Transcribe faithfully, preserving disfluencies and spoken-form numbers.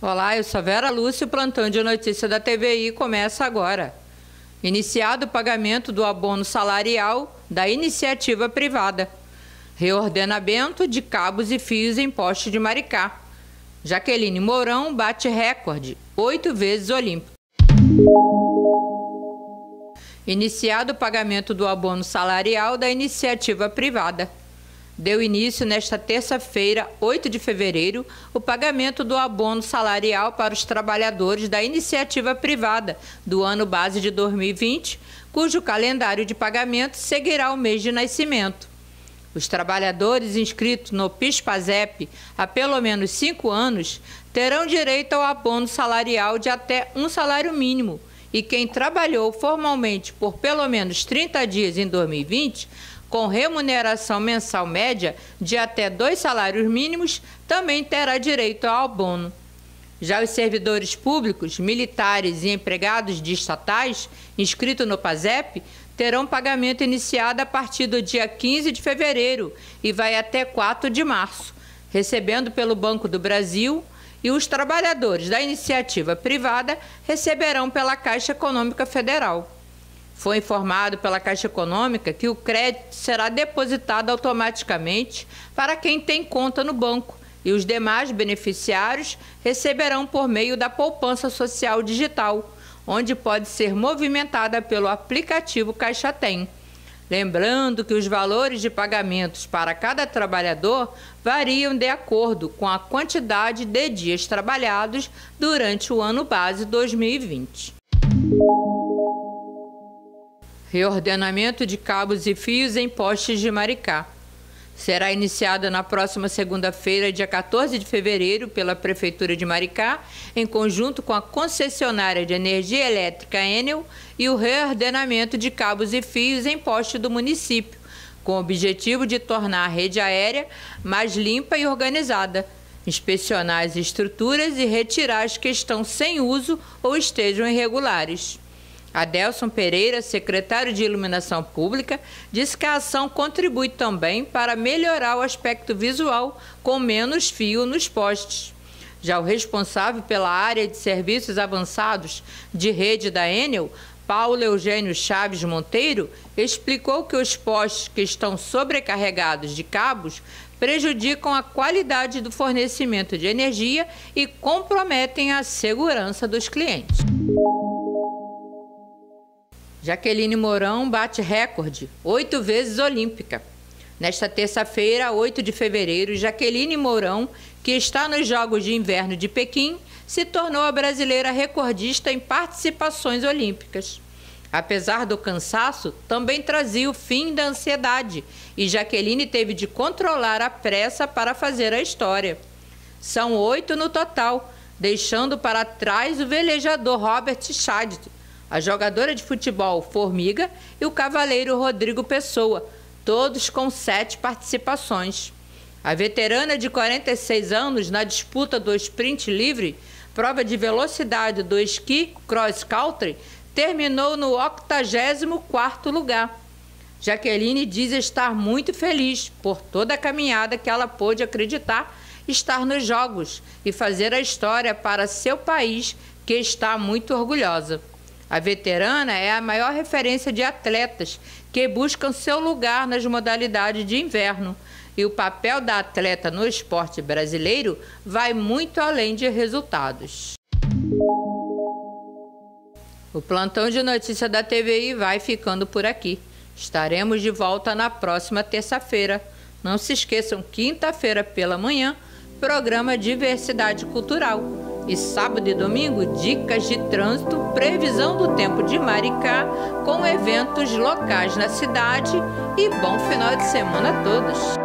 Olá, eu sou Vera Lúcia, o plantão de notícia da T V I começa agora. Iniciado o pagamento do abono salarial da iniciativa privada. Reordenamento de cabos e fios em poste de Maricá. Jaqueline Mourão bate recorde, oito vezes olímpico. Iniciado o pagamento do abono salarial da iniciativa privada. Deu início nesta terça-feira, oito de fevereiro, o pagamento do abono salarial para os trabalhadores da iniciativa privada do ano base de dois mil e vinte, cujo calendário de pagamento seguirá o mês de nascimento. Os trabalhadores inscritos no PIS/PASEP há pelo menos cinco anos terão direito ao abono salarial de até um salário mínimo, e quem trabalhou formalmente por pelo menos trinta dias em dois mil e vinte, com remuneração mensal média de até dois salários mínimos, também terá direito ao abono. Já os servidores públicos, militares e empregados de estatais inscritos no PASEP terão pagamento iniciado a partir do dia quinze de fevereiro e vai até quatro de março, recebendo pelo Banco do Brasil, e os trabalhadores da iniciativa privada receberão pela Caixa Econômica Federal. Foi informado pela Caixa Econômica que o crédito será depositado automaticamente para quem tem conta no banco e os demais beneficiários receberão por meio da poupança social digital, onde pode ser movimentada pelo aplicativo Caixa Tem. Lembrando que os valores de pagamentos para cada trabalhador variam de acordo com a quantidade de dias trabalhados durante o ano base dois mil e vinte. Reordenamento de cabos e fios em postes de Maricá. Será iniciada na próxima segunda-feira, dia quatorze de fevereiro, pela Prefeitura de Maricá, em conjunto com a concessionária de energia elétrica Enel, e o reordenamento de cabos e fios em postes do município, com o objetivo de tornar a rede aérea mais limpa e organizada, inspecionar as estruturas e retirar as que estão sem uso ou estejam irregulares. Adelson Pereira, secretário de Iluminação Pública, disse que a ação contribui também para melhorar o aspecto visual com menos fio nos postes. Já o responsável pela área de serviços avançados de rede da Enel, Paulo Eugênio Chaves Monteiro, explicou que os postes que estão sobrecarregados de cabos prejudicam a qualidade do fornecimento de energia e comprometem a segurança dos clientes. Jaqueline Mourão bate recorde, oito vezes olímpica. Nesta terça-feira, oito de fevereiro, Jaqueline Mourão, que está nos Jogos de Inverno de Pequim, se tornou a brasileira recordista em participações olímpicas. Apesar do cansaço, também trazia o fim da ansiedade, e Jaqueline teve de controlar a pressa para fazer a história. São oito no total, deixando para trás o velejador Robert Schad, a jogadora de futebol Formiga e o cavaleiro Rodrigo Pessoa, todos com sete participações. A veterana de quarenta e seis anos na disputa do sprint livre, prova de velocidade do esqui cross country, terminou no octagésimo quarto lugar. Jaqueline diz estar muito feliz por toda a caminhada que ela pôde acreditar estar nos Jogos e fazer a história para seu país, que está muito orgulhosa. A veterana é a maior referência de atletas que buscam seu lugar nas modalidades de inverno, e o papel da atleta no esporte brasileiro vai muito além de resultados. O plantão de notícia da T V I vai ficando por aqui. Estaremos de volta na próxima terça-feira. Não se esqueçam, quinta-feira pela manhã, programa Diversidade Cultural. E sábado e domingo, dicas de trânsito, previsão do tempo de Maricá, com eventos locais na cidade, e bom final de semana a todos.